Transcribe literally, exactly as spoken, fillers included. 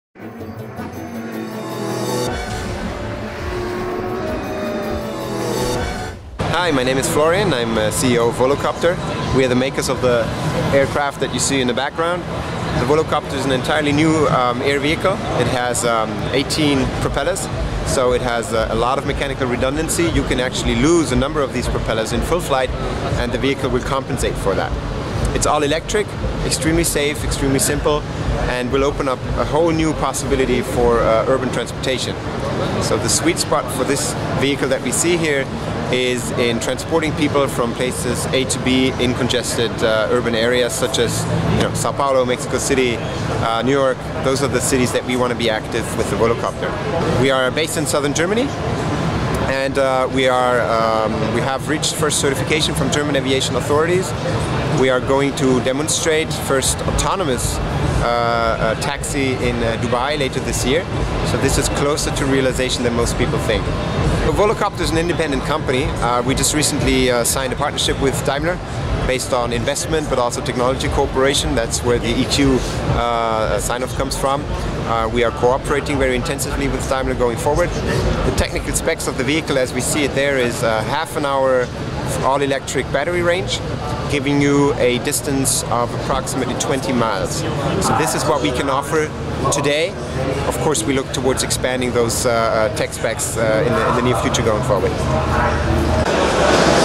Hi, my name is Florian. I'm uh, C E O of Volocopter. We are the makers of the aircraft that you see in the background. The Volocopter is an entirely new um, air vehicle. It has um, eighteen propellers, so it has uh, a lot of mechanical redundancy. You can actually lose a number of these propellers in full flight and the vehicle will compensate for that. It's all electric, extremely safe, extremely simple, and will open up a whole new possibility for uh, urban transportation. So the sweet spot for this vehicle that we see here is in transporting people from places A to B in congested uh, urban areas such as you know, Sao Paulo, Mexico City, uh, New York. Those are the cities that we want to be active with the Volocopter. We are based in southern Germany, and uh, we are um, we have reached first certification from German aviation authorities. We are going to demonstrate first autonomous uh, uh, taxi in uh, Dubai later this year. So this is closer to realization than most people think. Volocopter is an independent company. Uh, we just recently uh, signed a partnership with Daimler based on investment but also technology cooperation. That's where the E Q uh, sign-off comes from. Uh, we are cooperating very intensively with Daimler going forward. The technical specs of the vehicle as we see it there is uh, half an hour all-electric battery range, giving you a distance of approximately twenty miles. So this is what we can offer today. Of course, we look towards expanding those uh, uh, tech specs uh, in, the, in the near future going forward.